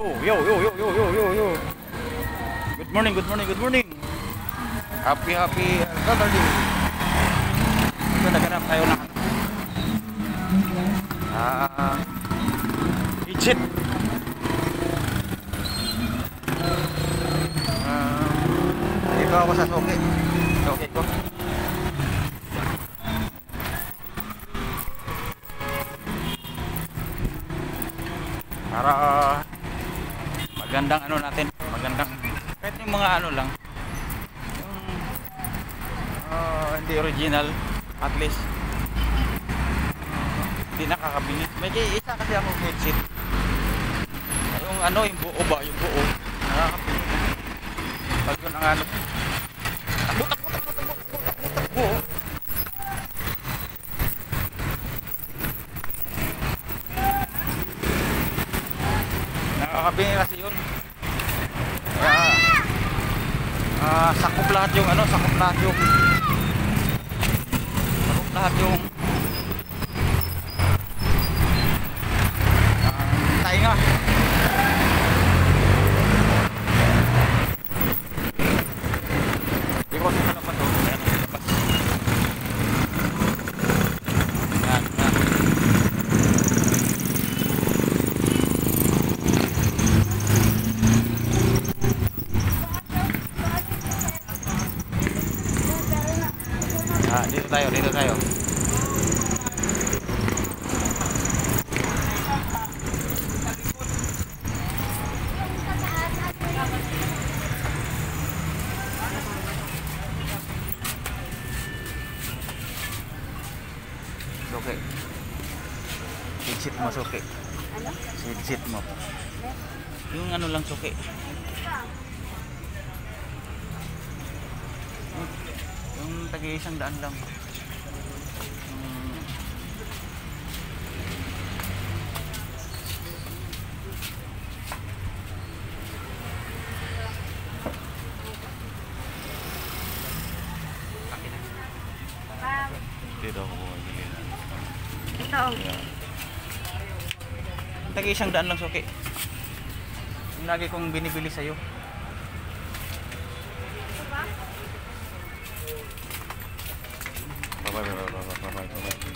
Oh, yo, yo, yo, yo, yo, yo, yo. Good morning, good morning, good morning. Happy Saturday. Ito, naghanap tayo ng legit. Dito ako sa suki. Suki ko. Para magandang ano natin, magandang kahit yung mga ano lang yung hindi original, at least hindi nakakabili. May isa kasi akong headset, yung ano, yung buo ba, yung buo nakakabili pag yun ang ano buo nakakabili kasi yun. Kaya sakop lahat yung ano, sakop lahat yung tainga. Di ko sa pa to. Yan, yan. Dito tayo, dito tayo. Suki. Sidsit mo, suki. Sidsit mo. Yung ano lang, suki. Yung tagi-100 lang. Dito ako bumibili na. Ito. Tagi-100 lang, suki. Yung lagi kong binibili sa'yo. Bye-bye.